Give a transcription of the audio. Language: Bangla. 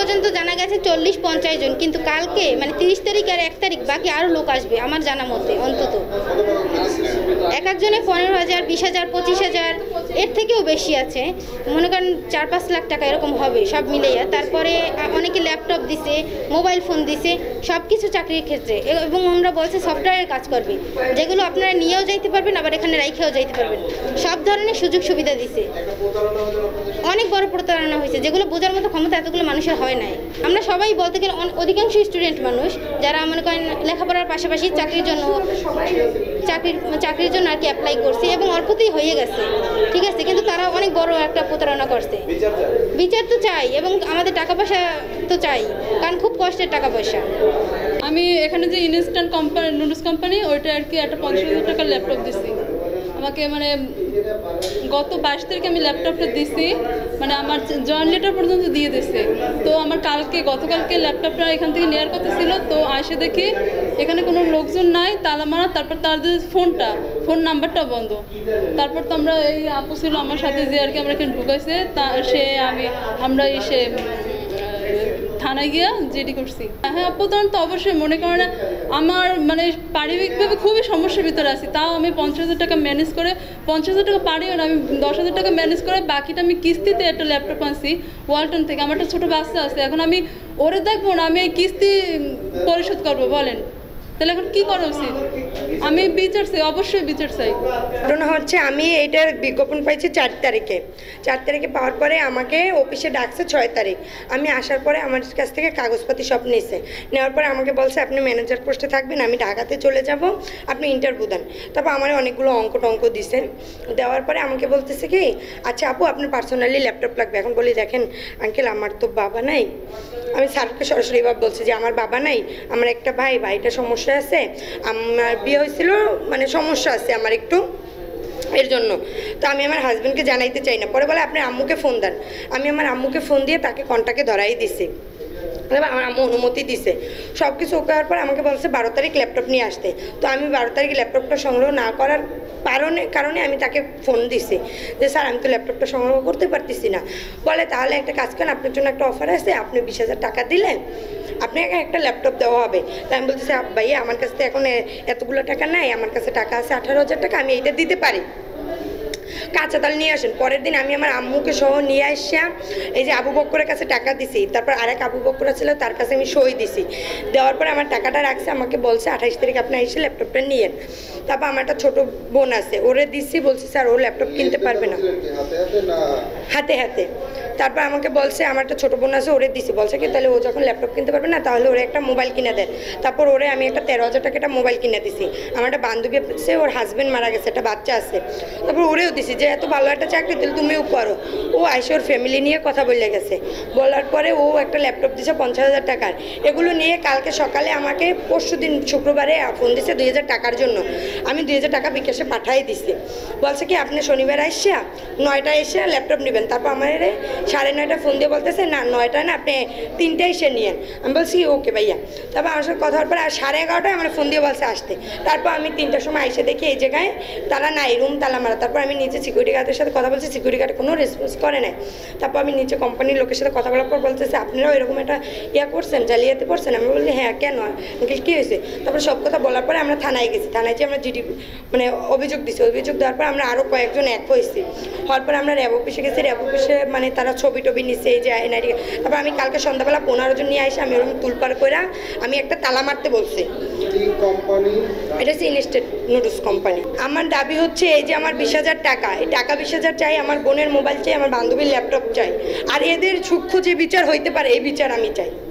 পর্যন্ত জানা গেছে 40-50 জন, কিন্তু কালকে মানে 30 তারিখ আর 1 তারিখ বাকি আরও লোক আসবে আমার জানা মতে। অন্তত এক একজনে 15,000, 20,000, 25,000 এর থেকেও বেশি আছে, মনে করেন 4-5 লাখ টাকা এরকম হবে সব মিলিয়ে। তারপরে অনেকে ল্যাপটপ দিছে, মোবাইল ফোন দিছে, সব কিছু চাকরির ক্ষেত্রে। এবং ওনারা বলছে সফটওয়্যারের কাজ করবে, যেগুলো আপনারা নিয়েও যাইতে পারবেন, আবার এখানে রাইখেও যাইতে পারবেন। সব ধরনের সুযোগ সুবিধা দিছে। অনেক বড় প্রতারণা হয়েছে, যেগুলো বোঝার মতো ক্ষমতা এতগুলো মানুষের হয় নাই। আমরা সবাই বলতে গেলে অধিকাংশ স্টুডেন্ট মানুষ যারা মনে করেন লেখাপড়ার পাশাপাশি চাকরির জন্য আর কি অ্যাপ্লাই করছে, এবং অল্পতেই হয়ে গেছে, ঠিক আছে, কিন্তু তারা অনেক বড় একটা প্রতারণা করছে। বিচার তো চাই, এবং আমাদের টাকা পয়সা তো চাই, কারণ খুব কষ্টের টাকা পয়সা। আমি এখানে যে ইনস্ট্যান্ট কোম্পানি, নুডলস কোম্পানি, ওইটা আর কি একটা 50,000 টাকার ল্যাপটপ দিছি আমাকে। মানে গত 22 তারিখে আমি ল্যাপটপটা দিছি, মানে আমার জয়েন লেটার পর্যন্ত দিয়ে দিছে। তো আমার গতকালকে ল্যাপটপটা এখান থেকে নেওয়ার কথা ছিল, তো আসে দেখি এখানে কোনো লোকজন নাই, তালা মারা। তারপর তাদের ফোন নাম্বারটা বন্ধ। তারপর তো আমরা এই আপু ছিল আমার সাথে যে আর কি আমরা এখানে ঢুকাইছে, আমরা এসে থানায় গিয়া জিডি করছি। হ্যাঁ, প্রথম তো অবশ্যই মনে করেন আমার মানে পারিবারিকভাবে খুবই সমস্যার ভিতরে আছি, তাও আমি 50,000 টাকা ম্যানেজ করে, 50,000 টাকা পারিও না, আমি 10,000 টাকা ম্যানেজ করে বাকিটা আমি কিস্তিতে একটা ল্যাপটপ আনছি ওয়ালটন থেকে। আমার একটা ছোটো বাচ্চা আছে, এখন আমি ওরে দেখবো না, আমি এই কিস্তি পরিশোধ করবো বলেন, তাহলে এখন কী করা উচিত? আমি বিচার চাই, অবশ্যই বিচার চাই। ঘটনা হচ্ছে আমি এইটার বিজ্ঞাপন পাইছি 4 তারিখে। 4 তারিখে পাওয়ার পরে আমাকে অফিসে ডাকছে 6 তারিখ। আমি আসার পরে আমার কাছ থেকে কাগজপাতি সব নিয়েছে। নেওয়ার পরে আমাকে বলছে আপনি ম্যানেজার পোস্টে থাকবেন, আমি ঢাকাতে চলে যাব, আপনি ইন্টারভিউ দেন। তারপর আমার অনেকগুলো অঙ্ক দিছে। দেওয়ার পরে আমাকে বলতেছে কি, আচ্ছা আপু আপনার পার্সোনালি ল্যাপটপ লাগবে। এখন বলি দেখেন আঙ্কেল, আমার তো বাবা নাই। আমি স্যারকে সরাসরি এবার বলছি যে আমার বাবা নাই, আমার একটা ভাইটা সমস্যা আছে, আমার বিয়ে হয়েছিল, মানে সমস্যা আছে আমার একটু, এর জন্য। তো আমি আমার হাজব্যান্ডকে জানাইতে চাই না। পরে বলে আপনি আম্মুকে ফোন দেন। আমি আমার আম্মুকে ফোন দিয়ে তাকে কন্ট্যাক্টে ধরাই দিছি। আমার আম্মু অনুমতি দিছে। সব কিছু করার পর আমাকে বলছে 12 তারিখ ল্যাপটপ নিয়ে আসতে। তো আমি 12 তারিখ ল্যাপটপটা সংগ্রহ না করার কারণে আমি তাকে ফোন দিছি যে স্যার আমি তো ল্যাপটপটা সংগ্রহ করতে পারতেছি না। বলে তাহলে একটা কাজ করেন, আপনার জন্য একটা অফার আছে, আপনি 20,000 টাকা দিলে আপনাকে একটা ল্যাপটপ দেওয়া হবে। তাই আমি বলতেছি ভাইয়া আমার কাছে তো এখন এতগুলো টাকা নাই, আমার কাছে টাকা আছে 18,000 টাকা, আমি এইটা দিতে পারি, কাঁচা তাল নিয়ে আসেন। পরের দিন আমি আমার আম্মুকে সহ নিয়ে আসা এই যে আবু বক্করের কাছে টাকা দিছি। তারপর আরেক আবু বক্কর ছিল, তার কাছে আমি সই দিছি। দেওয়ার পরে আমার টাকাটা রাখছে, আমাকে বলছে 28 তারিখ আপনি এসে ল্যাপটপটা নিয়েন। তারপর আমার একটা ছোটো বোন আছে, ওরে দিচ্ছি, বলছি স্যার ও ল্যাপটপ কিনতে পারবে না, হাতে। তারপর আমাকে বলছে আমার একটা ছোটো বোন আছে, ওরে দিছি, বলছে কি তাহলে ও যখন ল্যাপটপ কিনতে পারবে না তাহলে ওরে একটা মোবাইল কিনে দেন। তারপর ওরে আমি একটা 13,000 টাকা একটা মোবাইল কিনে দিছি। আমার একটা বান্ধবী আছে, ওর হাজব্যান্ড মারা গেছে, একটা বাচ্চা আছে। তারপর ওরেও দিছি যে এত ভালো একটা চাকরি তাহলে তুমিও করো। ও আইসে ওর ফ্যামিলি নিয়ে কথা বলে গেছে। বলার পরে ও একটা ল্যাপটপ দিছে 50,000 টাকার। এগুলো নিয়ে কালকে সকালে আমাকে পরশুদিন শুক্রবারে ফোন দিছে 2,000 টাকার জন্য। আমি 2,000 টাকা বিকাশে পাঠাই দিছি। বলছে কি আপনি শনিবার আসা 9টায় এসে ল্যাপটপ নেবেন। তারপর আমার 9:30 ফোন দিয়ে বলতেছে না 9টায় না, আপনি 3টায় এসে নিয়েন। আমি বলছি ওকে ভাইয়া। তারপর আমার সাথে কথা হওয়ার পরে 11:30টায় আমার ফোন দিয়ে বলছে আসতে। তারপর আমি 3টার সময় এসে দেখি এই জায়গায় তালা নাই, রুম তালা মারা। তারপর আমি নিচে সিকিউরিটি গার্ডের সাথে কথা বলছি, সিকিউরিটি গার্ড কোনো রেসপন্স করে নাই। তারপর আমি নিচে কোম্পানির লোকের সাথে কথা বলার পর বলতেছে আপনারাও এরকম একটা করছেন, জালিয়াতি করছেন। আমি বলছি হ্যাঁ কেন কী হয়েছে। তারপর সব কথা বলার পরে আমরা থানায় গেছি। থানায় যে আমরা জিডি মানে অভিযোগ দিচ্ছি। অভিযোগ দেওয়ার পর আমরা আরও কয়েকজন এক হয়েছি। হওয়ার পর আমরা র্যাব অফিসে গেছি। র্যাব অফিসে মানে তারা ছবি নিচ্ছে এই যে এনআইডি। তারপর আমি কালকে সন্ধ্যাবেলা 15 জন নিয়ে আসি, আমি ওরকম তুলপাড় করে আমি একটা তালা মারতে বলছি। এটা হচ্ছে ইনস্ট্যান্ট নুডলস কোম্পানি। আমার দাবি হচ্ছে এই যে আমার 20,000 টাকা, এই টাকা 20,000 চাই, আমার বোনের মোবাইল চাই, আমার বান্ধবীর ল্যাপটপ চাই। আর এদের সূক্ষ্ম যে বিচার হইতে পারে এই বিচার আমি চাই।